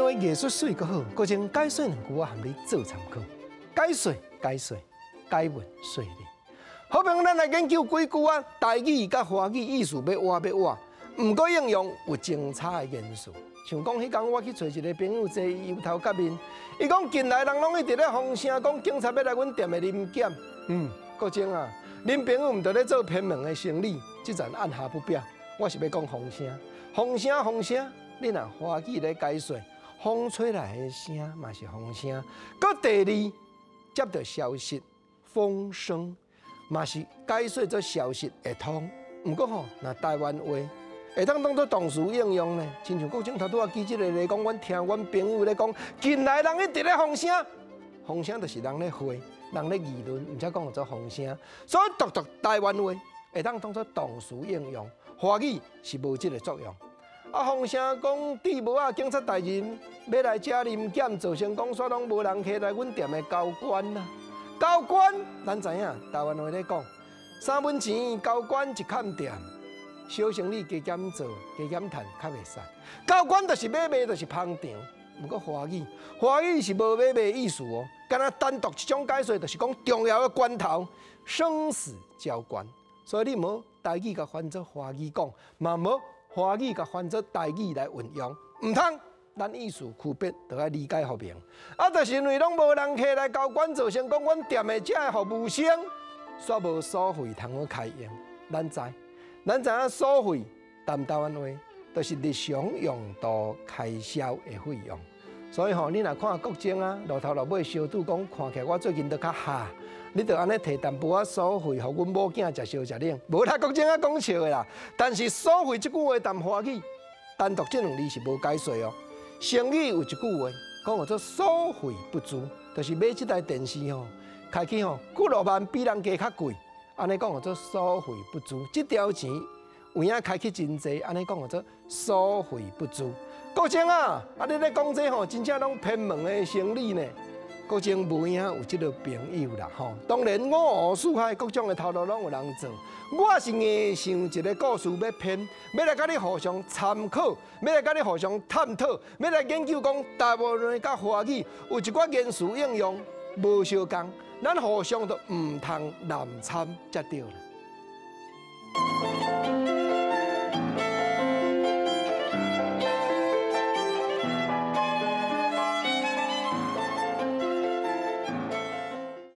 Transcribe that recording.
的艺术水阁好，搁前解说两句我含你做参考。解说，解文说理。好朋友，咱来研究几句啊，台语甲华语意思要换，毋过应用有精彩的元素。像讲迄天我去找一个朋友坐伊油头甲面，伊讲近来人拢一直咧风声，讲警察要来阮店的临检。国情啊，恁朋友毋着咧做偏门的生意，即阵按下不表。我是要讲风声，你若华语咧解说，风吹来的声嘛是风声。搁第二接到消息，风声嘛是解说做消息会通。毋过吼，若台湾话会当当作动词应用呢，亲像国政头拄仔记即个咧讲，阮听阮朋友咧讲，近来人一直咧风声，风声就是人咧话，人咧议论，毋则讲做风声。所以独台湾话会当当作动词应用，华语是无即个作用。啊，风声讲地无啊，警察大人要来遮临检，造成讲煞拢无人客来阮店的交关啦。交关，咱知影台湾话咧讲，3文钱交关一坎店。小生意加减做，加减赚，较袂散。交关就是买卖，就是捧场。毋过华语是无买卖意思哦。敢若单独一种解说，就是讲重要的关头，生死交关。所以你无台语甲翻做华语讲，嘛无华语甲翻做台语来运用，毋通。咱意思区别，就要理解互明。啊，就是因为拢无人客来交关，造成讲阮店的遮的服务生，煞无所费通好开用。咱知影所费，谈台湾话，就是日常用途开销的费用。所以吼，你若看国情啊，路头路尾小拄讲，看起来我最近都较下，你着安尼摕淡薄仔所费，互阮某囝食烧食冷，无啦国情啊讲笑的啦。但是所费即句话谈华语，单独这两字是无解说哦。成语有一句话，讲做所费不足，就是买这台电视吼，开起吼几落万比人家较贵。安尼讲做所费不足，这条钱有影开起真济，安尼讲做所费不足。国情啊，你咧讲这吼，真正拢偏门的生意呢。国情无影有即个朋友啦吼。当然五湖四海各种的头路拢有人做。我是硬想一个故事要编，要来甲你互相参考，要来甲你互相探讨，要来研究讲台湾话甲华语有一寡元素应用无相共。咱互相都唔通滥参才对啦。